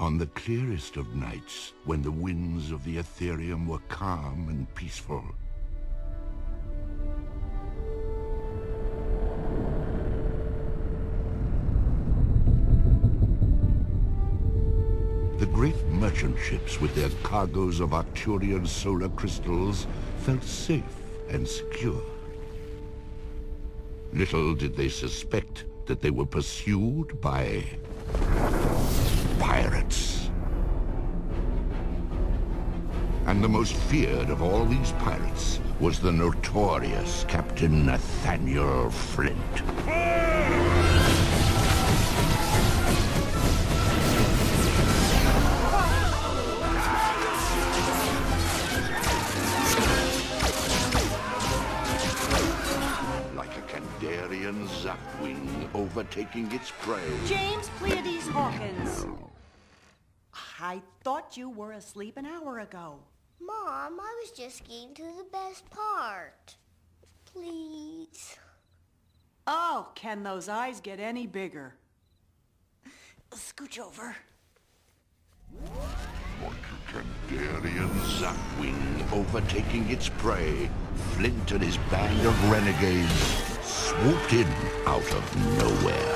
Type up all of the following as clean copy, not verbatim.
On the clearest of nights, when the winds of the Ethereum were calm and peaceful, the great merchant ships with their cargoes of Arcturian solar crystals felt safe and secure. Little did they suspect that they were pursued by pirates. And the most feared of all these pirates was the notorious Captain Nathaniel Flint. Like a Kandarian zapwing overtaking its prey. James Pleiades Hawkins. I thought you were asleep an hour ago. Mom, I was just getting to the best part. Please. Oh, can those eyes get any bigger? Scooch over. Like a Kandarian zapwing overtaking its prey, Flint and his band of renegades swooped in out of nowhere.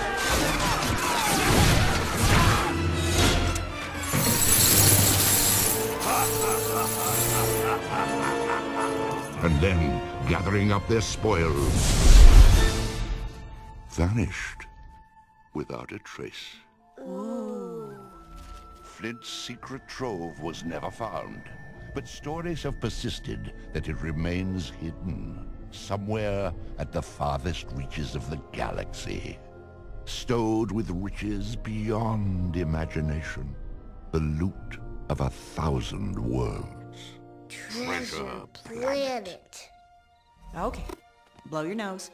And then, gathering up their spoils, vanished without a trace. Ooh. Flint's secret trove was never found, but stories have persisted that it remains hidden somewhere at the farthest reaches of the galaxy, stowed with riches beyond imagination, the loot of 1,000 worlds. Treasure planet. Okay, blow your nose.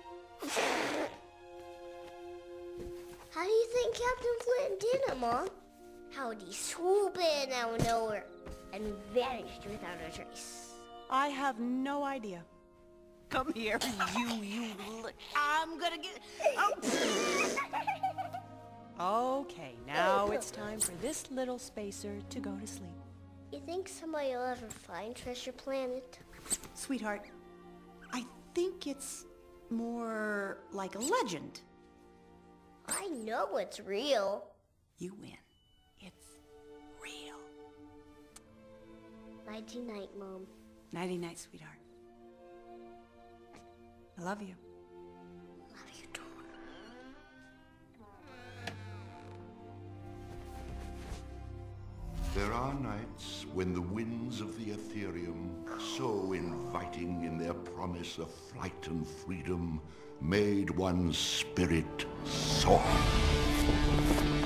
How do you think Captain Flint did it, Mom? How would he swoop in out of nowhere and vanished without a trace? I have no idea. Come here, you. I'm gonna get... Oh. Okay, now it's time for this little spacer to go to sleep. You think somebody will ever find Treasure Planet? Sweetheart, I think it's more like a legend. I know it's real. You win. It's real. Nighty-night, Mom. Nighty-night, sweetheart. I love you. Love you too. There are nights when the winds of the Ethereum, so inviting in their promise of flight and freedom, made one's spirit soar.